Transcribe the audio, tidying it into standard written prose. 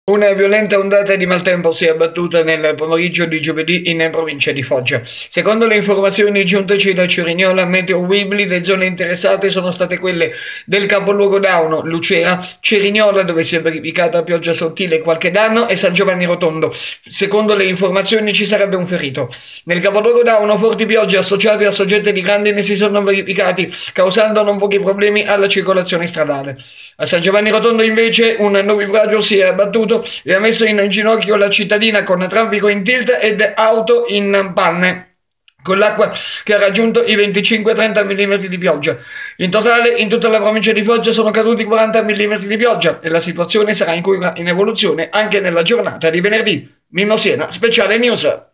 Una violenta ondata di maltempo si è abbattuta nel pomeriggio di giovedì in provincia di Foggia. Secondo le informazioni giunteci da Cerignola Meteo Weebly, le zone interessate sono state quelle del capoluogo d'Auno, Lucera, Cerignola dove si è verificata pioggia sottile e qualche danno e San Giovanni Rotondo. Secondo le informazioni ci sarebbe un ferito. Nel capoluogo d'Auno forti piogge associate a soggetti di grandine si sono verificati, causando non pochi problemi alla circolazione stradale. A San Giovanni Rotondo invece un nubifragio si è abbattuto e ha messo in ginocchio la cittadina con traffico in tilt ed auto in panne, con l'acqua che ha raggiunto i 25-30 mm di pioggia. In totale, in tutta la provincia di Foggia sono caduti 40 mm di pioggia e la situazione sarà in evoluzione anche nella giornata di venerdì. Mimmo Siena, Speciale News.